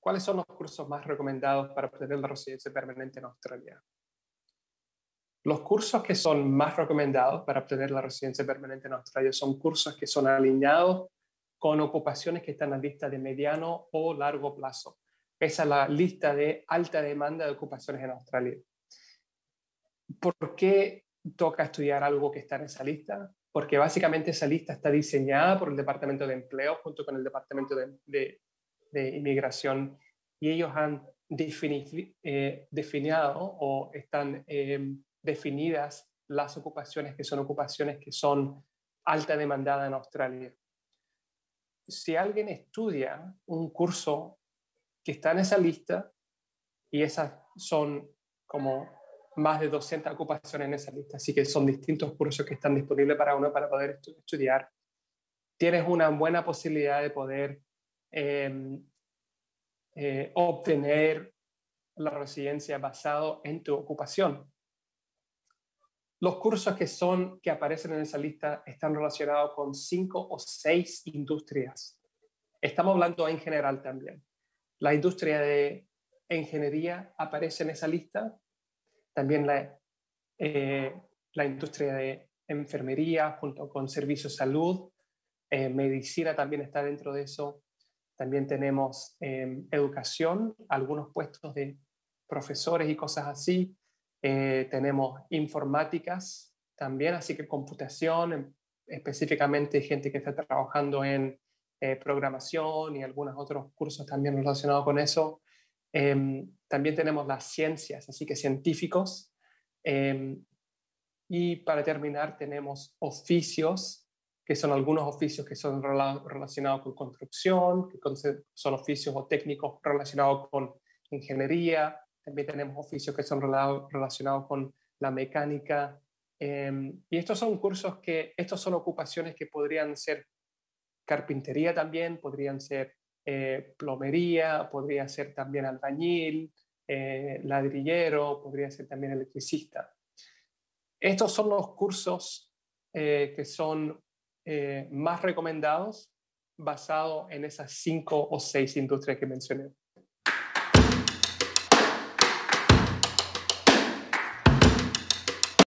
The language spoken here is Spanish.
¿Cuáles son los cursos más recomendados para obtener la residencia permanente en Australia? Los cursos que son más recomendados para obtener la residencia permanente en Australia son cursos que son alineados con ocupaciones que están en la lista de mediano o largo plazo. Esa es la lista de alta demanda de ocupaciones en Australia. ¿Por qué toca estudiar algo que está en esa lista? Porque básicamente esa lista está diseñada por el Departamento de Empleo junto con el Departamento de Inmigración, y ellos han definido o están definidas las ocupaciones que son alta demandada en Australia. Si alguien estudia un curso que está en esa lista, y esas son como más de 200 ocupaciones en esa lista, así que son distintos cursos que están disponibles para uno para poder estudiar, tienes una buena posibilidad de poder obtener la residencia basado en tu ocupación. Los cursos que aparecen en esa lista están relacionados con 5 o 6 industrias. Estamos hablando en general también. La industria de ingeniería aparece en esa lista, también la industria de enfermería junto con servicios de salud, medicina también está dentro de eso. También tenemos educación, algunos puestos de profesores y cosas así. Tenemos informáticas también, así que computación, específicamente gente que está trabajando en programación y algunos otros cursos también relacionados con eso. También tenemos las ciencias, así que científicos. Y para terminar tenemos oficios, que son algunos oficios que son relacionados con construcción, que son oficios o técnicos relacionados con ingeniería. También tenemos oficios que son relacionados con la mecánica. Y estos son ocupaciones que podrían ser carpintería también, podrían ser plomería, podría ser también albañil, ladrillero, podría ser también electricista. Estos son los cursos que son más recomendados basados en esas 5 o 6 industrias que mencioné.